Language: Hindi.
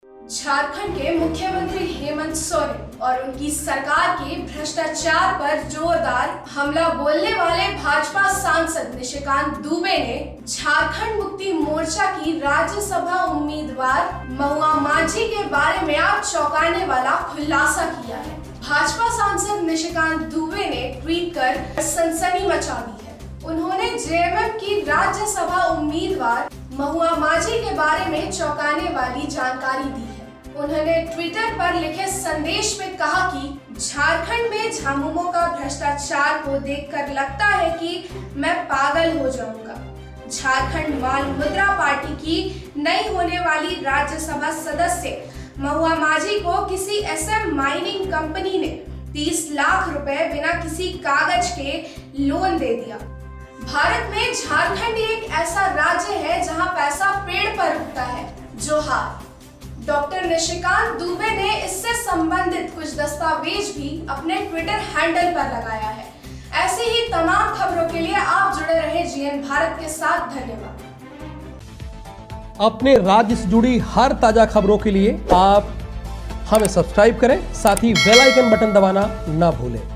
झारखंड के मुख्यमंत्री हेमंत सोरेन और उनकी सरकार के भ्रष्टाचार पर जोरदार हमला बोलने वाले भाजपा सांसद निशिकांत दुबे ने झारखंड मुक्ति मोर्चा की राज्यसभा उम्मीदवार महुआ माझी के बारे में आज चौंकाने वाला खुलासा किया है। भाजपा सांसद निशिकांत दुबे ने ट्वीट कर सनसनी मचा दी है। उन्होंने जेएमएम की राज्यसभा उम्मीदवार महुआ माझी के बारे में चौंकाने वाली जानकारी दी है। उन्होंने ट्विटर पर लिखे संदेश में कहा कि झारखंड में झामुमो का भ्रष्टाचार को देखकर लगता है कि मैं पागल हो जाऊंगा। झारखंड माल मुद्रा पार्टी की नई होने वाली राज्यसभा सदस्य महुआ माझी को किसी एसएम माइनिंग कंपनी ने 30 लाख रुपए बिना किसी कागज के लोन दे दिया। भारत में झारखंड एक ऐसा राज्य है जहां पैसा पेड़ पर उगता है। जोहार। डॉक्टर निशिकांत दुबे ने इससे संबंधित कुछ दस्तावेज भी अपने ट्विटर हैंडल पर लगाया है। ऐसी ही तमाम खबरों के लिए आप जुड़े रहे जीएन भारत के साथ। धन्यवाद। अपने राज्य से जुड़ी हर ताजा खबरों के लिए आप हमें सब्सक्राइब करें, साथ ही बेल आइकन बटन दबाना ना भूलें।